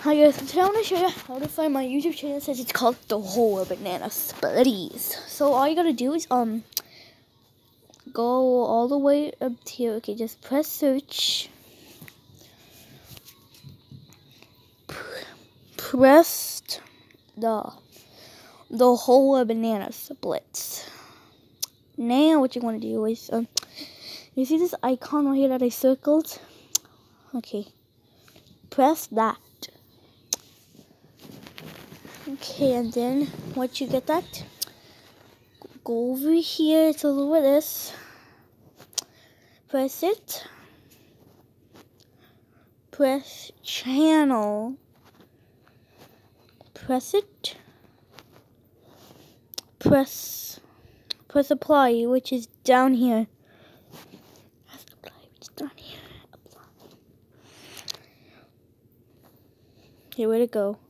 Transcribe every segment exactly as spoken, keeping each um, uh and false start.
Hi guys, today I want to show you how to find my YouTube channel. Says it's called The Whole Banana Splitties. So all you gotta do is um go all the way up here. Okay, just press search. Press the the whole banana splits. Now what you want to do is um you see this icon right here that I circled? Okay, press that. Okay, and then once you get that, go over here to look at this. Press it. Press channel. Press it. Press press apply, which is down here. Press apply, which is down here. Apply. Okay, where'd it go?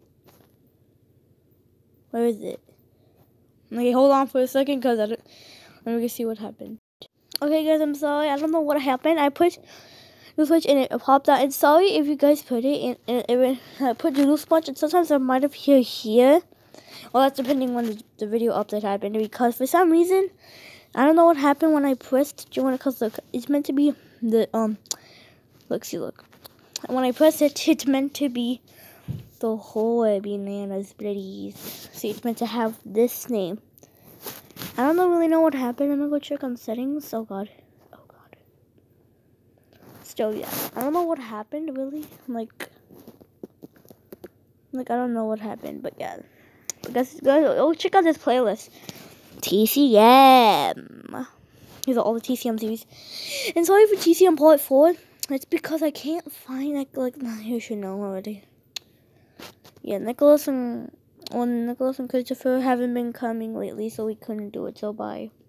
Where is it? Okay, hold on for a second, cause I don't. Let me see what happened. Okay, guys, I'm sorry. I don't know what happened. I put the switch and it popped out. And sorry if you guys put it in. in, in I put Doodle Sponge, and sometimes I might appear here. Well, that's depending on the, the video update happened, because for some reason, I don't know what happened when I pressed. Do you want to? Cause look, it's meant to be the um. Look, see, look. When I press it, it's meant to be the whole banana splitties. See, it's meant to have this name. I don't really know what happened. I'm gonna go check on settings. Oh god. Oh god. Still, yeah. I don't know what happened, really. Like, like I don't know what happened, but yeah. But guys, guys, oh, check out this playlist. T C M. These are all the T C M series. And sorry for T C M Part four. It's because I can't find, like, like, you should know already. Yeah, Nicholas and, well, Nicholas and Christopher haven't been coming lately, so we couldn't do it, so bye.